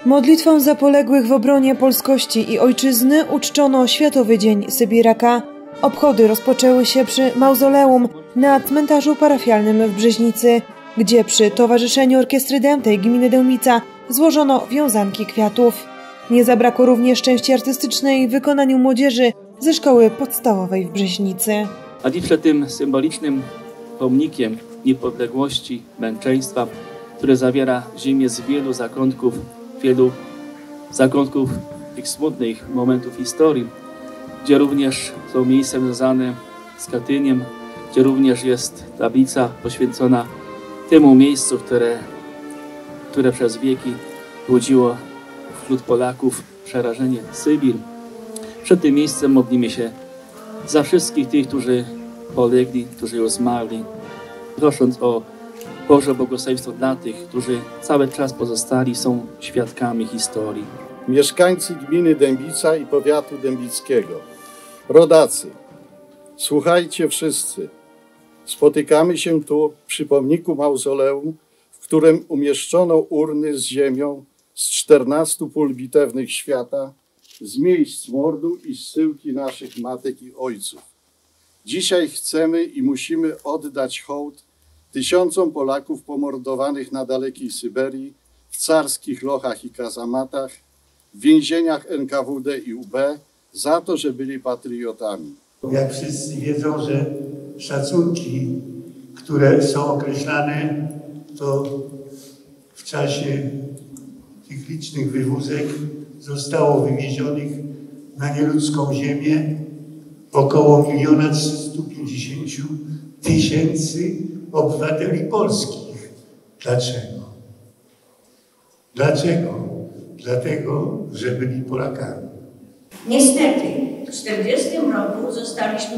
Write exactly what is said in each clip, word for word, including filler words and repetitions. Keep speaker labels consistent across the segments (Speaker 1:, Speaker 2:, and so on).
Speaker 1: Modlitwą za poległych w obronie polskości i ojczyzny uczczono Światowy Dzień Sybiraka. Obchody rozpoczęły się przy mauzoleum na cmentarzu parafialnym w Brzeźnicy, gdzie przy Towarzyszeniu Orkiestry Dętej Gminy Dębica złożono wiązanki kwiatów. Nie zabrakło również części artystycznej w wykonaniu młodzieży ze szkoły podstawowej w Brzeźnicy.
Speaker 2: A dziś przed tym symbolicznym pomnikiem niepodległości, męczeństwa, które zawiera ziemię z wielu zakątków, wielu zakątków tych smutnych momentów historii, gdzie również są miejsca związane z Katyniem, gdzie również jest tablica poświęcona temu miejscu, które, które przez wieki budziło wśród Polaków przerażenie Sybir. Przed tym miejscem modlimy się za wszystkich tych, którzy polegli, którzy już zmarli, prosząc o Boże błogosławieństwo dla tych, którzy cały czas pozostali, są świadkami historii.
Speaker 3: Mieszkańcy gminy Dębica i powiatu dębickiego, rodacy, słuchajcie wszyscy. Spotykamy się tu przy pomniku mauzoleum, w którym umieszczono urny z ziemią z czternastu pól bitewnych świata, z miejsc mordu i zsyłki naszych matek i ojców. Dzisiaj chcemy i musimy oddać hołd tysiącom Polaków pomordowanych na dalekiej Syberii, w carskich lochach i kazamatach, w więzieniach N K W D i U B za to, że byli patriotami.
Speaker 4: Jak wszyscy wiedzą, że szacunki, które są określane, to w czasie tych licznych wywózek zostało wywiezionych na nieludzką ziemię około miliona trzystu pięćdziesięciu tysięcy obywateli polskich. Dlaczego? Dlaczego? Dlatego, że byli Polakami.
Speaker 5: Niestety w tysiąc dziewięćset czterdziestym roku zostaliśmy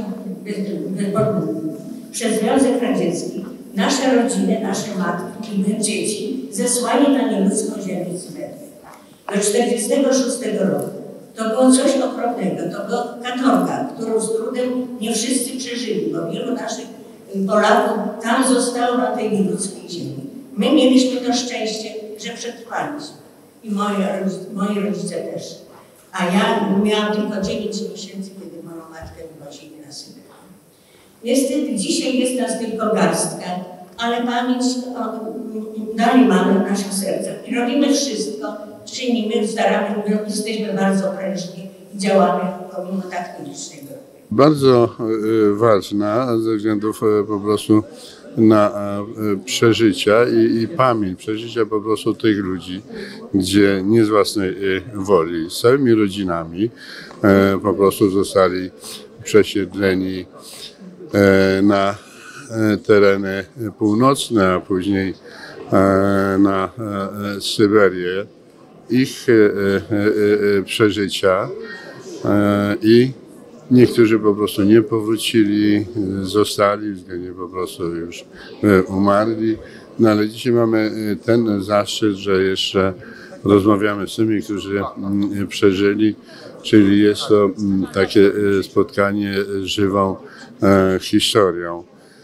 Speaker 5: przez Związek Radziecki, nasze rodziny, nasze matki i my, dzieci, zesłani na nieludzką ziemię Syberii. Do tysiąc dziewięćset czterdziestego szóstego roku to było coś okropnego, to była katorga, którą z trudem nie wszyscy przeżyli, bo wielu naszych Polaków tam zostało na tej nieludzkiej ziemi. My mieliśmy to szczęście, że przetrwaliśmy i moi, moi rodzice też. A ja miałam tylko dziewięć miesięcy, kiedy moją matkę wywozili na Syberię. Niestety dzisiaj jest nas tylko garstka, ale pamięć o, dalej mamy w naszych sercach i robimy wszystko, czynimy, staramy, jesteśmy bardzo prężni i działamy pomimo tak nielicznego.
Speaker 6: Bardzo ważna ze względów po prostu na przeżycia i, i pamięć, przeżycia po prostu tych ludzi, gdzie nie z własnej woli, z całymi rodzinami po prostu zostali przesiedleni na tereny północne, a później na Syberię. Ich przeżycia i niektórzy po prostu nie powrócili, zostali, względnie po prostu już umarli. No ale dzisiaj mamy ten zaszczyt, że jeszcze rozmawiamy z tymi, którzy przeżyli, czyli jest to takie spotkanie z żywą historią.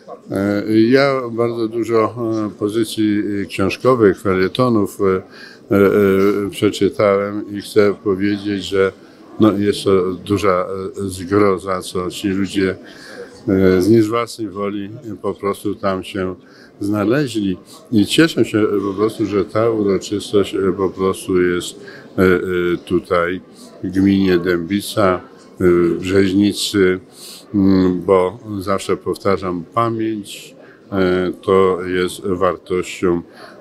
Speaker 6: Ja bardzo dużo pozycji książkowych, felietonów przeczytałem i chcę powiedzieć, że no jest to duża zgroza, co ci ludzie z nie z własnej woli po prostu tam się znaleźli. I cieszę się po prostu, że ta uroczystość po prostu jest tutaj w gminie Dębica, w Brzeźnicy, bo zawsze powtarzam, pamięć to jest wartością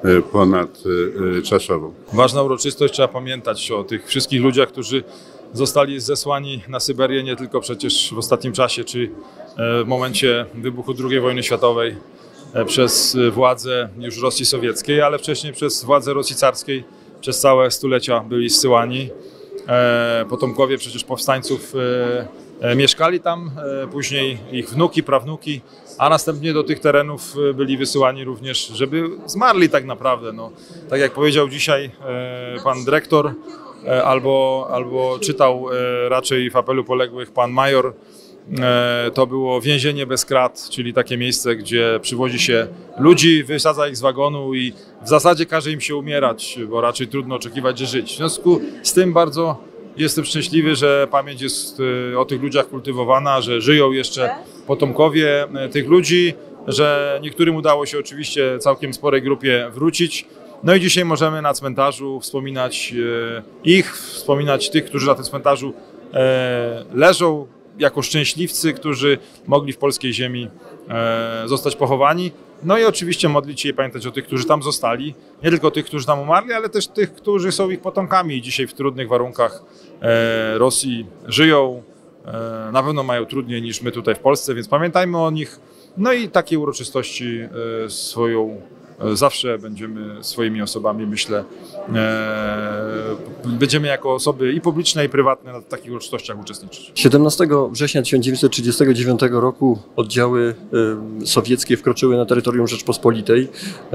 Speaker 6: ponadczasową.
Speaker 7: Ważna uroczystość, trzeba pamiętać o tych wszystkich ludziach, którzy zostali zesłani na Syberię nie tylko przecież w ostatnim czasie, czy w momencie wybuchu drugiej wojny światowej przez władze już Rosji Sowieckiej, ale wcześniej przez władze Rosji Carskiej przez całe stulecia byli zsyłani. Potomkowie przecież powstańców mieszkali tam, później ich wnuki, prawnuki, a następnie do tych terenów byli wysyłani również, żeby zmarli tak naprawdę. No, tak jak powiedział dzisiaj pan dyrektor, albo, albo czytał raczej w apelu poległych pan major, to było więzienie bez krat, czyli takie miejsce, gdzie przywozi się ludzi, wysadza ich z wagonu i w zasadzie każe im się umierać, bo raczej trudno oczekiwać, że żyć. W związku z tym bardzo jestem szczęśliwy, że pamięć jest o tych ludziach kultywowana, że żyją jeszcze potomkowie tych ludzi, że niektórym udało się oczywiście całkiem sporej grupie wrócić. No i dzisiaj możemy na cmentarzu wspominać ich, wspominać tych, którzy na tym cmentarzu leżą jako szczęśliwcy, którzy mogli w polskiej ziemi zostać pochowani. No i oczywiście modlić się i pamiętać o tych, którzy tam zostali. Nie tylko tych, którzy tam umarli, ale też tych, którzy są ich potomkami i dzisiaj w trudnych warunkach Rosji żyją. Na pewno mają trudniej niż my tutaj w Polsce, więc pamiętajmy o nich. No i takie uroczystości swoją zawsze będziemy swoimi osobami, myślę, będziemy jako osoby i publiczne, i prywatne na takich uroczystościach uczestniczyć.
Speaker 8: siedemnastego września tysiąc dziewięćset trzydziestego dziewiątego roku oddziały sowieckie wkroczyły na terytorium Rzeczpospolitej,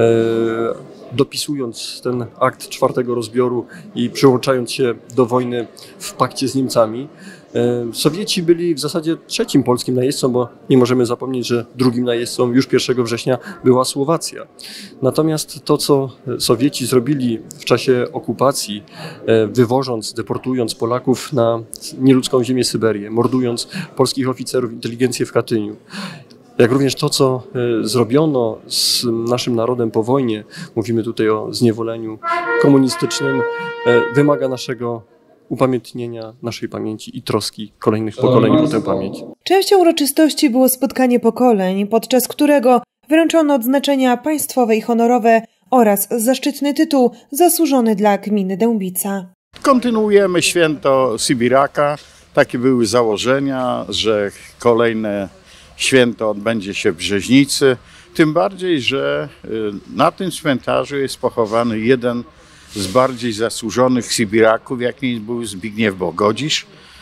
Speaker 8: dopisując ten akt czwartego rozbioru i przyłączając się do wojny w pakcie z Niemcami. Sowieci byli w zasadzie trzecim polskim najeźdźcą, bo nie możemy zapomnieć, że drugim najeźdźcą już pierwszego września była Słowacja. Natomiast to, co Sowieci zrobili w czasie okupacji, wywożąc, deportując Polaków na nieludzką ziemię Syberię, mordując polskich oficerów inteligencję w Katyniu, jak również to, co zrobiono z naszym narodem po wojnie, mówimy tutaj o zniewoleniu komunistycznym, wymaga naszego upamiętnienia, naszej pamięci i troski kolejnych pokoleń o tę pamięć.
Speaker 1: Częścią uroczystości było spotkanie pokoleń, podczas którego wręczono odznaczenia państwowe i honorowe oraz zaszczytny tytuł zasłużony dla gminy Dębica.
Speaker 3: Kontynuujemy święto Sybiraka. Takie były założenia, że kolejne święto odbędzie się w Brzeźnicy. Tym bardziej, że na tym cmentarzu jest pochowany jeden z bardziej zasłużonych Sybiraków, jakim był Zbigniew Bogodzisz.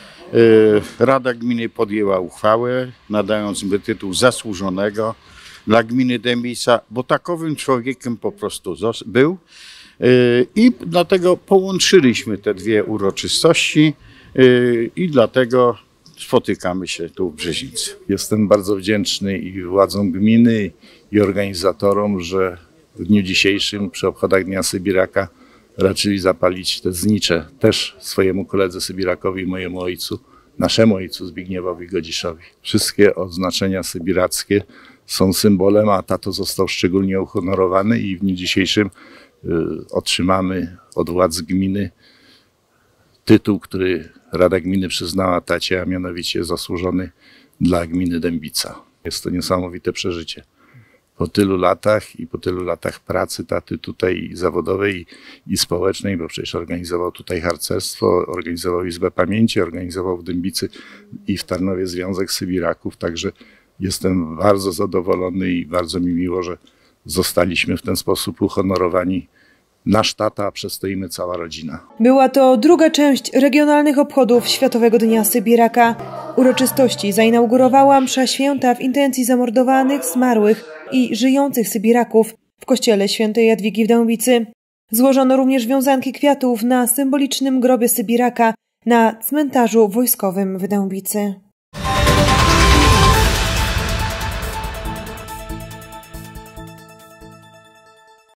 Speaker 3: Rada Gminy podjęła uchwałę, nadając mu tytuł zasłużonego dla gminy Dębica, bo takowym człowiekiem po prostu był. I dlatego połączyliśmy te dwie uroczystości i dlatego spotykamy się tu w Brzeźnicy.
Speaker 6: Jestem bardzo wdzięczny i władzom gminy, i organizatorom, że w dniu dzisiejszym przy obchodach Dnia Sybiraka raczyli zapalić te znicze też swojemu koledze Sybirakowi i mojemu ojcu, naszemu ojcu Zbigniewowi Godziszowi. Wszystkie odznaczenia sybirackie są symbolem, a tato został szczególnie uhonorowany i w dniu dzisiejszym y, otrzymamy od władz gminy tytuł, który Rada Gminy przyznała tacie, a mianowicie zasłużony dla gminy Dębica. Jest to niesamowite przeżycie. Po tylu latach i po tylu latach pracy taty tutaj zawodowej i, i społecznej, bo przecież organizował tutaj harcerstwo, organizował Izbę Pamięci, organizował w Dębicy i w Tarnowie Związek Sybiraków, także jestem bardzo zadowolony i bardzo mi miło, że zostaliśmy w ten sposób uhonorowani. Nasz tata, a przez to i my cała rodzina.
Speaker 1: Była to druga część regionalnych obchodów Światowego Dnia Sybiraka. Uroczystości zainaugurowała msza święta w intencji zamordowanych, zmarłych i żyjących Sybiraków w kościele świętej Jadwigi w Dębicy. Złożono również wiązanki kwiatów na symbolicznym grobie Sybiraka na cmentarzu wojskowym w Dębicy.